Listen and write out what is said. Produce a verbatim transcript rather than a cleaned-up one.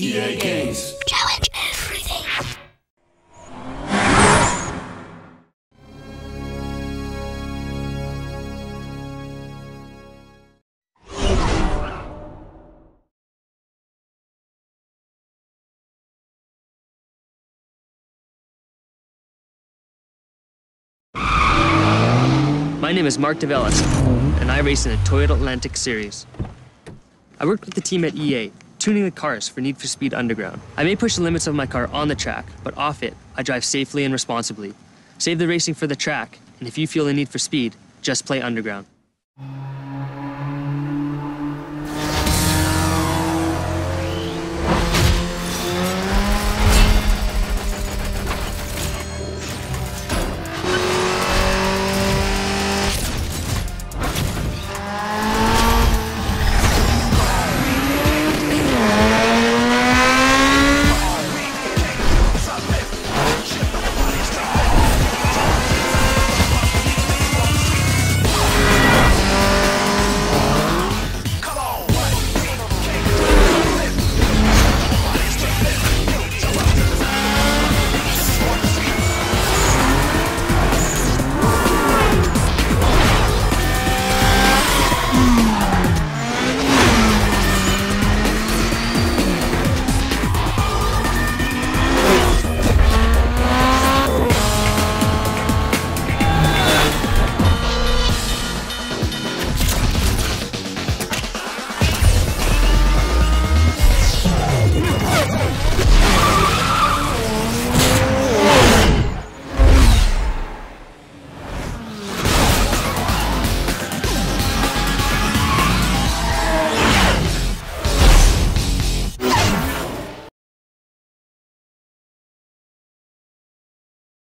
E A Games. Challenge everything. My name is Mark DeVellis, and I race in the Toyota Atlantic Series. I worked with the team at E A, tuning the cars for Need for Speed Underground. I may push the limits of my car on the track, but off it, I drive safely and responsibly. Save the racing for the track, and if you feel the need for speed, just play Underground.